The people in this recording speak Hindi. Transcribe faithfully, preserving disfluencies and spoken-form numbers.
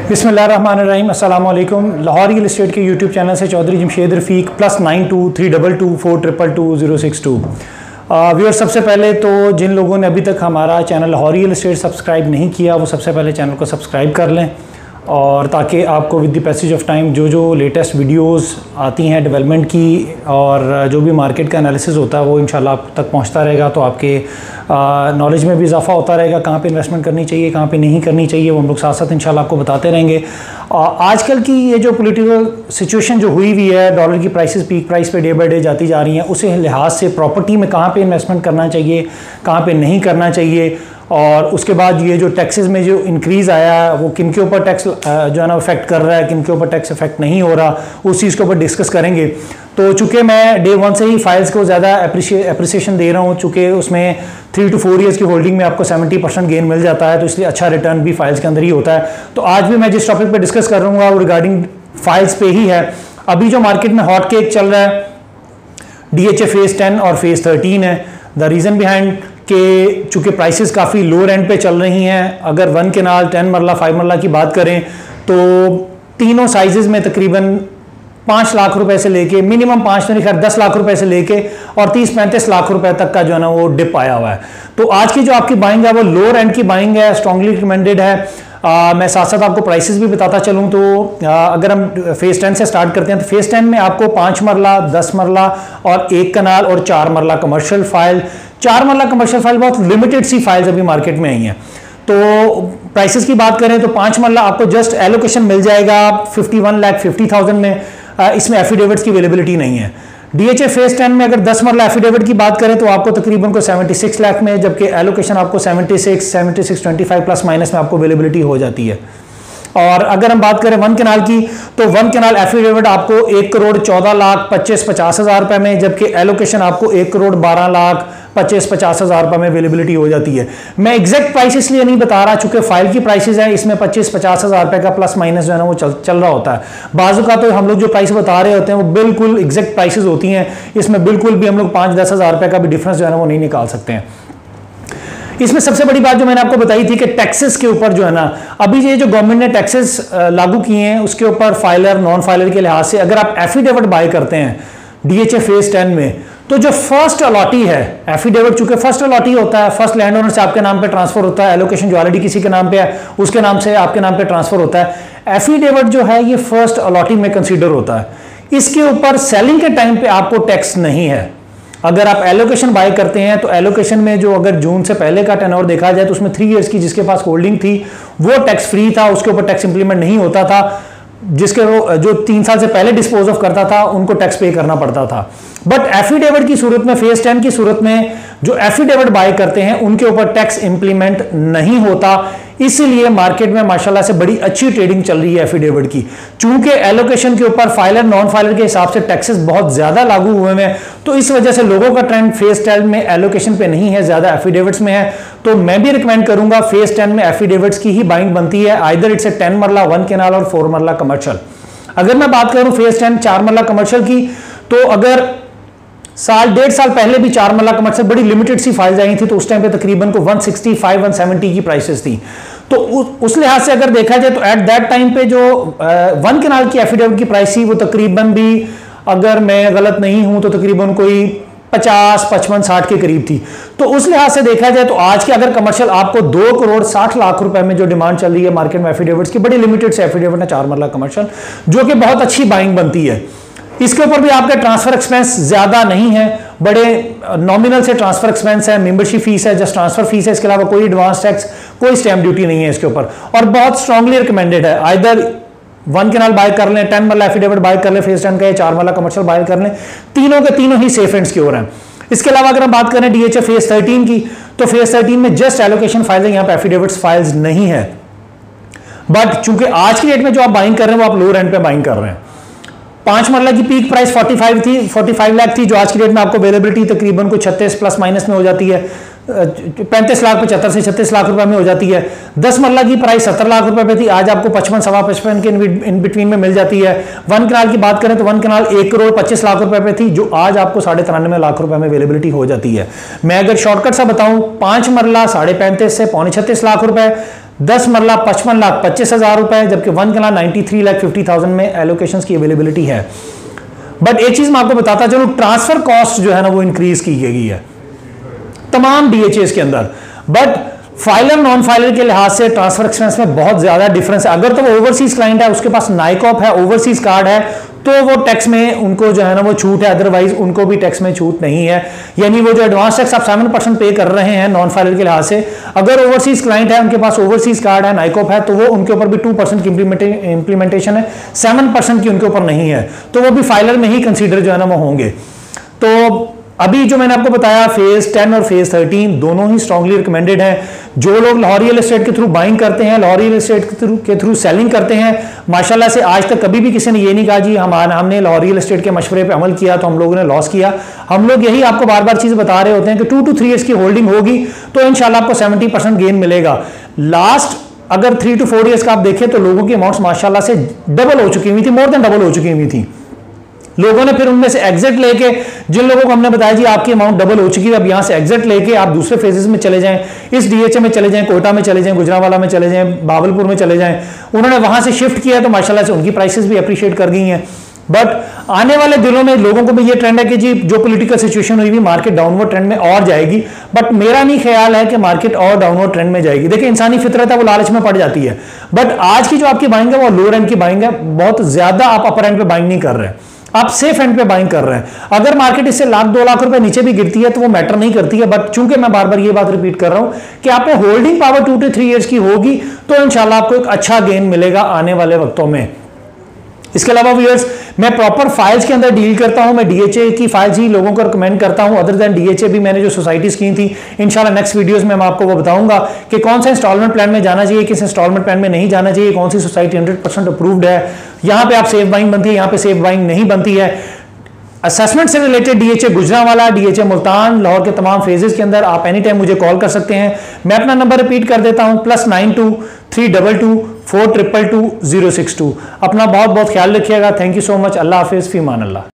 बिस्मिल्लाहिर्रहमानिर्रहीम अस्सलाम वालेकुम। लाहौर रियल एस्टेट के यूट्यूब चैनल से Chaudhry Jamshed Rafiq plus nine two three double two four triple two zero six two viewer, सबसे पहले तो जिन लोगों ने अभी तक हमारा channel Lahore real estate subscribe नहीं किया वो सबसे पहले चैनल को सब्सक्राइब कर लें, और ताकि आपको with the passage of time जो जो लेटेस्ट वीडियोस आती हैं डेवलपमेंट की और जो भी मार्केट का एनालिसिस होता है वो इंशाल्लाह आप तक पहुंचता रहेगा। तो आपके नॉलेज में भी इजाफा होता रहेगा, कहाँ पे इन्वेस्टमेंट करनी चाहिए, कहाँ पे नहीं करनी चाहिए, वो हम लोग साथ साथ इंशाल्लाह आपको बताते रहेंगे। आजकल की ये जो पॉलिटिकल सिचुएशन जो हुई हुई है, डॉलर की प्राइसेस पीक प्राइस पे डे बाई डे जाती जा रही हैं, उस लिहाज से प्रॉपर्टी में कहाँ पे इन्वेस्टमेंट करना चाहिए, कहाँ पे नहीं करना चाहिए, और उसके बाद ये जो टैक्सेस में जो इंक्रीज़ आया है वो किन के ऊपर टैक्स जो है ना इफेक्ट कर रहा है, किन के ऊपर टैक्स इफेक्ट नहीं हो रहा, उस चीज़ के ऊपर डिस्कस करेंगे। तो चूँकि मैं डे वन से ही फाइल्स को ज़्यादा अप्रिसिएशन दे रहा हूँ, चूँकि उसमें थ्री टू फोर ईयर्स की होल्डिंग में आपको सेवेंटी परसेंट गेन मिल जाता है, तो इसलिए अच्छा रिटर्न भी फाइल्स के अंदर ही होता है। तो आज भी मैं जिस टॉपिक पर डिस्कस कर रहा हूँ वो रिगार्डिंग फाइल्स पे ही है। अभी जो मार्केट में हॉट केक चल रहा है D H A phase ten और फेज़ थर्टीन है। द रीज़न बिहाइंड कि चूँकि प्राइसेस काफ़ी लो रेंट पे चल रही हैं, अगर one kanal, ten marla, five marla की बात करें तो तीनों साइजेस में तकरीबन पाँच लाख रुपए से लेके मिनिमम पाँच तो नहीं खैर दस लाख रुपए से लेके और तीस पैंतीस लाख रुपए तक का जो है ना वो डिप आया हुआ है। तो आज की जो आपकी बाइंग है वो लो रेंट की बाइंग है, स्ट्रांगली रिकमेंडेड है। आ, मैं साथ साथ आपको प्राइसेस भी बताता चलूँ तो आ, अगर हम फेज़ टेन से स्टार्ट करते हैं तो फेज़ टेन में आपको पाँच मरला, दस मरला और एक कनाल और चार मरला कमर्शियल फाइल, चार मरला कमर्शियल फाइल बहुत लिमिटेड सी फाइल्स अभी मार्केट में आई हैं। तो प्राइसेस की बात करें तो पाँच मरला आपको जस्ट एलोकेशन मिल जाएगा fifty one lakh fifty thousand में, आ, इसमें एफिडेविट्स की अवेलेबिलिटी नहीं है। डीएचए फेज टेन में अगर दस मरला एफिडेविट की बात करें तो आपको तकरीबन को छिहत्तर लाख में, जबकि एलोकेशन आपको छिहत्तर, छिहत्तर पच्चीस प्लस माइनस में आपको अवेलेबिलिटी हो जाती है। और अगर हम बात करें वन केनाल की तो वन केनाल एफिडेविट आपको एक करोड़ चौदह लाख पच्चीस पचास हजार रुपए में, जबकि एलोकेशन आपको एक करोड़ बारह लाख पच्चीस पचास हजार रुपए में अवेलेबिलिटी हो जाती है। मैं एग्जैक्ट प्राइस इसलिए नहीं बता रहा चूंकि फाइल की प्राइसेस है, इसमें पच्चीस पचास हजार रुपए का प्लस माइनस जो है ना वो चल चल रहा होता है। बाजू का तो हम लोग जो प्राइस बता रहे होते हैं वो बिल्कुल एग्जैक्ट प्राइसेस होती हैं, इसमें बिल्कुल भी हम लोग पाँच दस हजार रुपए का भी डिफरेंस जो है ना वो नहीं निकाल सकते हैं। इसमें सबसे बड़ी बात जो मैंने आपको बताई थी कि टैक्सेस के ऊपर जो है ना अभी ये जो गवर्नमेंट ने टैक्सेस लागू किए हैं उसके ऊपर फाइलर नॉन फाइलर के लिहाज से अगर आप एफिडेविट बाय करते हैं डीएचए फेज टेन में तो जो फर्स्ट अलॉटी है एफिडेविट, चूंकि फर्स्ट अलॉटी होता है, फर्स्ट लैंड ओनर से आपके नाम पे ट्रांसफर होता है, एलोकेशन जो ऑलरेडी किसी के नाम पे है उसके नाम से आपके नाम पे ट्रांसफर होता है। एफिडेविट जो है ये फर्स्ट अलॉटी में कंसीडर होता है, इसके ऊपर सेलिंग के टाइम पे आपको टैक्स नहीं है। अगर आप एलोकेशन बाय करते हैं तो एलोकेशन में जो अगर जून से पहले का टेनओवर देखा जाए तो उसमें थ्री इयर्स की जिसके पास होल्डिंग थी वो टैक्स फ्री था, उसके ऊपर टैक्स इंप्लीमेंट नहीं होता था। जिसके वो जो तीन साल से पहले डिस्पोज ऑफ करता था उनको टैक्स पे करना पड़ता था। बट एफिडेविट की सूरत में, फेज टेन की सूरत में जो एफिडेविट बाय करते हैं उनके ऊपर टैक्स इंप्लीमेंट नहीं होता, इसीलिए मार्केट में माशाल्लाह से बड़ी अच्छी ट्रेडिंग चल रही है एफिडेविट की। चूंकि एलोकेशन के ऊपर फाइलर नॉन फाइलर के हिसाब से टैक्सेस बहुत ज्यादा लागू हुए हैं, तो इस वजह से लोगों का ट्रेंड फेज टेन में एलोकेशन पे नहीं है, ज्यादा एफिडेविट्स में है। तो मैं भी रिकमेंड करूंगा फेज टेन में एफिडेविट्स की ही बाइंग बनती है, either it's a ten marla, one kanal और फोर मरला कमर्शियल। अगर मैं बात करूं फेज टेन चार मरला कमर्शियल की तो अगर साल डेढ़ साल पहले भी चार मरला कमर्शियल बड़ी लिमिटेड सी फाइल्स आई थी तो उस टाइम पे तकरीबन को one sixty five one seventy की प्राइसेस थी। तो उस, उस लिहाज से अगर देखा जाए तो एट दैट टाइम पे जो वन केनाल की एफिडेविट की प्राइस थी वो तकरीबन भी, अगर मैं गलत नहीं हूं तो तकरीबन कोई पचास पचपन साठ के करीब थी। तो उस लिहाज से देखा जाए तो आज के अगर कमर्शियल आपको दो करोड़ साठ लाख रुपए में जो डिमांड चल रही है मार्केट में एफिडेविट्स की, बड़ी लिमिटेड से एफिडेविट है चार मरला कमर्शियल, जो कि बहुत अच्छी बाइंग बनती है। इसके ऊपर भी आपका ट्रांसफर एक्सपेंस ज्यादा नहीं है, बड़े नॉमिनल से ट्रांसफर एक्सपेंस है, मेंबरशिप फीस है, जस्ट ट्रांसफर फीस है, इसके अलावा कोई एडवांस टैक्स, कोई स्टैंप ड्यूटी नहीं है इसके ऊपर, और बहुत स्ट्रांगली रिकमेंडेड है। आइदर वन केनाल बाय कर लें, टेन मरला एफिडेविट बाय कर लें फेज टेन का, या चार मरला कमर्शियल बाय कर लें, तीनों के तीनों ही सेफ एंड्स की ओर हैं। इसके अलावा अगर हम बात करें डीएचए फेज थर्टीन की तो फेज थर्टीन में जस्ट एलोकेशन फाइल है, यहाँ पे एफिडेविट्स फाइल्स नहीं है। बट चूंकि आज की डेट में जो आप बाइंग कर रहे हैं वो आप लो रेंट पे बाइंग कर रहे हैं। पांच मरला की पीक प्राइस पैंतालीस थी, पैंतालीस लाख थी, जो आज की डेट में आपको अवेलेबिलिटी तकरीबन को छत्तीस प्लस माइनस में हो जाती है, पैंतीस लाख पचहत्तर से छत्तीस लाख रुपए में हो जाती है। दस मरला की प्राइस सत्तर लाख रुपए पे थी, आज आपको पचपन सवा पचपन के इन बिटवीन में मिल जाती है। वन कनाल की बात करें तो वन कनाल एक करोड़ पच्चीस लाख रुपए पे थी, जो आज आपको साढ़े तिरानवे लाख रुपए में अवेलेबिलिटी हो जाती है। मैं अगर शॉर्टकट सा बताऊं, पांच मरला साढ़े पैंतीस से पौने छत्तीस लाख रुपए, दस मरला पचपन लाख पच्चीस हजार रुपए, जबकि वन कला ninety three lakh fifty thousand में एलोकेशन की अवेलेबिलिटी है। बट एक चीज मैं आपको बताता चलूं, ट्रांसफर कॉस्ट जो है ना वो इंक्रीज की गई है तमाम डीएचएस के अंदर, बट फाइलर नॉन फाइलर के लिहाज से ट्रांसफर एक्सपेंस में बहुत ज्यादा डिफरेंस है। अगर तो वो ओवरसीज क्लाइंट है, उसके पास नाइकॉप है, ओवरसीज कार्ड है, तो वो टैक्स में उनको जो है ना वो छूट है, अदरवाइज उनको भी टैक्स में छूट नहीं है। यानी वो जो एडवांस टैक्स आप सेवन परसेंट पे कर रहे हैं नॉन फाइलर के लिहाज से, अगर ओवरसीज क्लाइंट है, उनके पास ओवरसीज कार्ड है, नाइकॉप है, तो वो उनके ऊपर भी टू परसेंट की इंप्लीमेंटेशन है, सेवन परसेंट की उनके ऊपर नहीं है, तो वो भी फाइलर में ही कंसीडर जो है ना वो होंगे। तो अभी जो मैंने आपको बताया फेज टेन और फेज थर्टीन दोनों ही स्ट्रांगली रिकमेंडेड हैं। जो लोग लाहौर रियल एस्टेट के थ्रू बाइंग करते हैं, लाहौर रियल एस्टेट के थ्रू के थ्रू सेलिंग करते हैं, माशाल्लाह से आज तक कभी भी किसी ने ये नहीं कहा जी हम हमने लाहौर रियल एस्टेट के मशवरे पे अमल किया तो हम लोगों ने लॉस किया। हम लोग यही आपको बार बार चीज बता रहे होते हैं कि टू टू थ्री ईयर्स की होल्डिंग होगी तो इंशाल्लाह आपको सेवेंटी परसेंट गेन मिलेगा। लास्ट अगर थ्री टू फोर ईयर्स का आप देखें तो लोगों की अमाउंट्स माशाल्लाह से डबल हो चुकी हुई थी, मोर देन डबल हो चुकी हुई थी। लोगों ने फिर उनमें से एग्जिट लेके, जिन लोगों को हमने बताया जी आपकी अमाउंट डबल हो चुकी है, अब यहां से एग्जिट लेके आप दूसरे फेजेस में चले जाएं, इस डीएचए में चले जाएं, कोटा में चले जाएं, गुजरांवाला में चले जाएं, बावलपुर में चले जाएं, उन्होंने वहां से शिफ्ट किया तो माशाल्लाह से उनकी प्राइसेस भी अप्रिशिएट कर गई हैं। बट आने वाले दिनों में लोगों को भी ये ट्रेंड है कि जी जो पॉलिटिकल सिचुएशन हुई भी मार्केट डाउनवर्ड ट्रेंड में और जाएगी, बट मेरा नहीं ख्याल है कि मार्केट और डाउनवर्ड ट्रेंड में जाएगी। देखिए इंसानी फितरत है, वो लालच में पड़ जाती है, बट आज की जो आपकी बाइंग है वो लो एंड की बाइंग है, बहुत ज्यादा आप अपर एंड पे बाइंग नहीं कर रहे हैं, आप सेफ एंड पे बाइंग कर रहे हैं। अगर मार्केट इससे लाख दो लाख रुपए नीचे भी गिरती है तो वो मैटर नहीं करती है, बट चूंकि मैं बार बार ये बात रिपीट कर रहा हूं कि आप पे holding power two two three years की होगी तो इंशाल्लाह आपको एक अच्छा गेन मिलेगा आने वाले वक्तों में। इसके अलावा व्यूअर्स मैं प्रॉपर फाइल्स के अंदर डील करता हूं, मैं डीएचए की फाइल्स ही लोगों को रिकमेंड करता हूं। अदर देन डीएचए भी मैंने जो सोसाइटीज की थी इंशाल्लाह नेक्स्ट वीडियोस में मैं आपको वो बताऊंगा कि कौन सा इंस्टॉलमेंट प्लान में जाना चाहिए, किस इंस्टॉलमेंट प्लान में नहीं जाना चाहिए, कौन सी सोसाइटी हंड्रेड परसेंट अप्रूव्ड है, यहां पे आप सेफ बाइंग बनती है, यहां पे सेफ बाइंग नहीं बनती है। असेसमेंट से related DHA Gujranwala, DHA Multan, Lahore के तमाम फेजेस के अंदर आप एनी टाइम मुझे कॉल कर सकते हैं। मैं अपना नंबर रिपीट कर देता हूं, plus nine two three double two four triple two zero six two. अपना बहुत बहुत ख्याल रखिएगा। Thank you so much. Allah हाफिज, फी मान अल्लाह।